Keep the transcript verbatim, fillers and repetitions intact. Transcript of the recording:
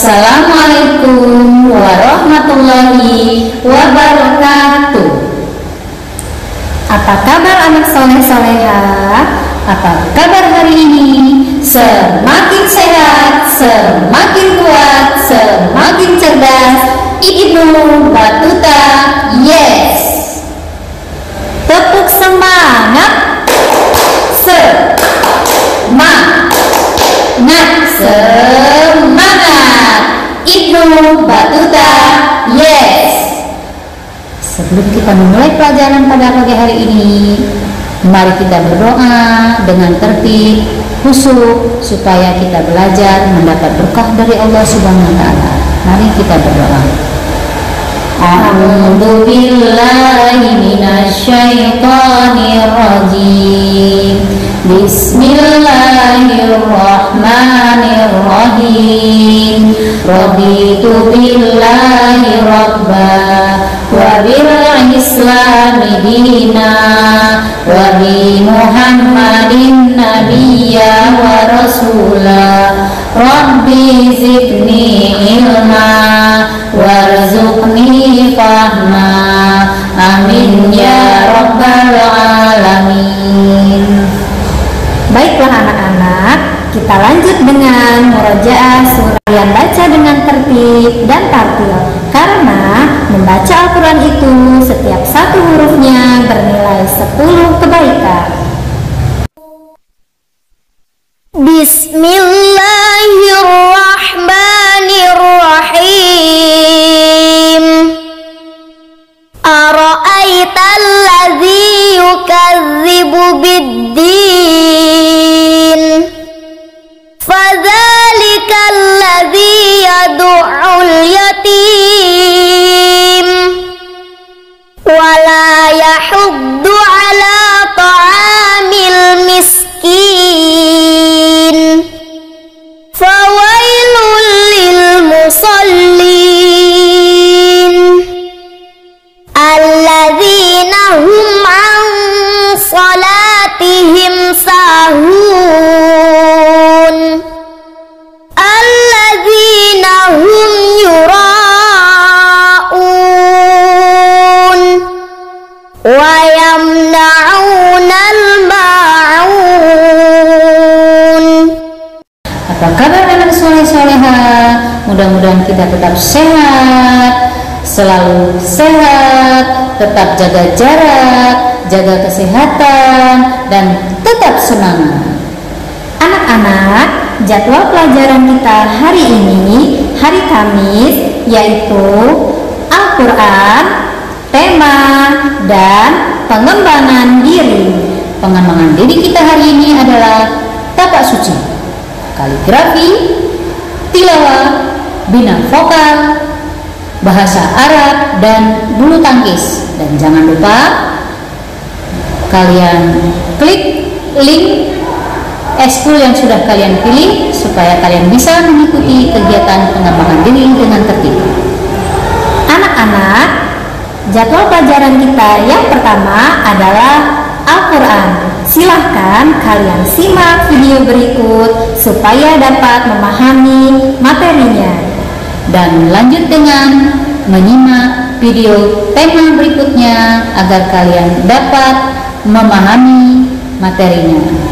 Assalamualaikum warahmatullahi wabarakatuh. Apa kabar anak soleh-solehah? Apa kabar hari ini? Semakin sehat, semakin kuat, semakin cerdas. Ibnu Batuta, yes. Tepuk semangat. Semangat, semangat. Ibnu Batuta, yes. Sebelum kita memulai pelajaran pada pagi hari ini, mari kita berdoa dengan tertib, khusyuk, supaya kita belajar mendapat berkah dari Allah Subhanahu wa taala. Mari kita berdoa. A'udzu billahi minasyaitonir rajim. Bismillahirrahmanirrahim. Raditu billahi rabba wa bil islami dina wa bi muhammadin nabiyya wa rasula. Rabbi zidni ilma warzuqni fahma. Amin ya rabbal alamin. Baiklah anak-anak, kita lanjut dengan murojaah surah yang baca dengan tertib dan tartil. Karena membaca Al-Quran itu setiap satu hurufnya bernilai sepuluh kebaikan. Bismillahirrahmanirrahim. Ara'aital ladzi yukadzibu biddin, fadzalikal ladzi yad'ul yatim wa la yahuddu ala ta'amil miskin. Fawailul lil musallin alladzina hum an salatihim sahun alladzina hum yura'un wa yamna'unal ma'un. Apa kabar anak soleh-soleha? Mudah-mudahan kita tetap sehat, selalu sehat, tetap jaga jarak, jaga kesehatan, dan tetap semangat. Anak-anak, jadwal pelajaran kita hari ini, hari Kamis, yaitu Al-Quran, tema, dan pengembangan diri. Pengembangan diri kita hari ini adalah tapak suci, kaligrafi, tilawah, bina vokal, bahasa Arab, dan bulu tangkis. Dan jangan lupa kalian klik link eskul yang sudah kalian pilih supaya kalian bisa mengikuti kegiatan pengembangan diri dengan tertib. Anak-anak, jadwal pelajaran kita yang pertama adalah Al-Quran. Silahkan kalian simak video berikut supaya dapat memahami materinya. Dan lanjut dengan menyimak video tema berikutnya agar kalian dapat memahami materinya.